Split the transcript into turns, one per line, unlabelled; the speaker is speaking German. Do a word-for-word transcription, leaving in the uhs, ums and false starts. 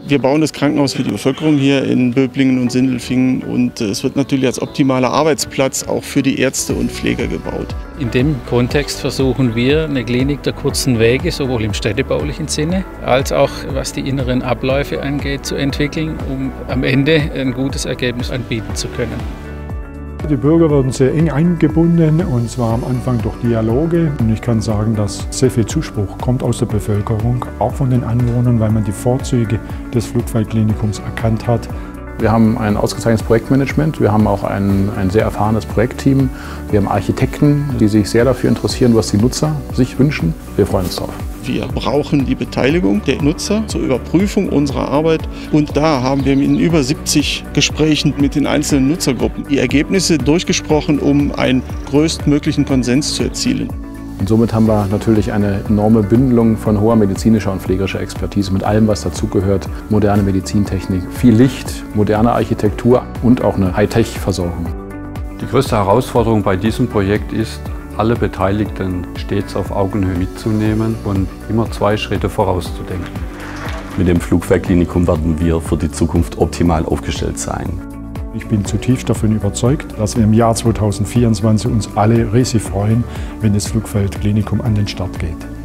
Wir bauen das Krankenhaus für die Bevölkerung hier in Böblingen und Sindelfingen und es wird natürlich als optimaler Arbeitsplatz auch für die Ärzte und Pfleger gebaut.
In dem Kontext versuchen wir, eine Klinik der kurzen Wege, sowohl im städtebaulichen Sinne als auch was die inneren Abläufe angeht, zu entwickeln, um am Ende ein gutes Ergebnis anbieten zu können.
Die Bürger werden sehr eng eingebunden, und zwar am Anfang durch Dialoge. Und ich kann sagen, dass sehr viel Zuspruch kommt aus der Bevölkerung, auch von den Anwohnern, weil man die Vorzüge des Flugfeldklinikums erkannt hat.
Wir haben ein ausgezeichnetes Projektmanagement, wir haben auch ein, ein sehr erfahrenes Projektteam, wir haben Architekten, die sich sehr dafür interessieren, was die Nutzer sich wünschen. Wir freuen uns drauf.
Wir brauchen die Beteiligung der Nutzer zur Überprüfung unserer Arbeit und da haben wir in über siebzig Gesprächen mit den einzelnen Nutzergruppen die Ergebnisse durchgesprochen, um einen größtmöglichen Konsens zu erzielen.
Und somit haben wir natürlich eine enorme Bündelung von hoher medizinischer und pflegerischer Expertise mit allem, was dazugehört. Moderne Medizintechnik, viel Licht, moderne Architektur und auch eine Hightech-Versorgung.
Die größte Herausforderung bei diesem Projekt ist, alle Beteiligten stets auf Augenhöhe mitzunehmen und immer zwei Schritte vorauszudenken.
Mit dem Flugfeldklinikum werden wir für die Zukunft optimal aufgestellt sein.
Ich bin zutiefst davon überzeugt, dass wir im Jahr zweitausendvierundzwanzig uns alle riesig freuen, wenn das Flugfeldklinikum an den Start geht.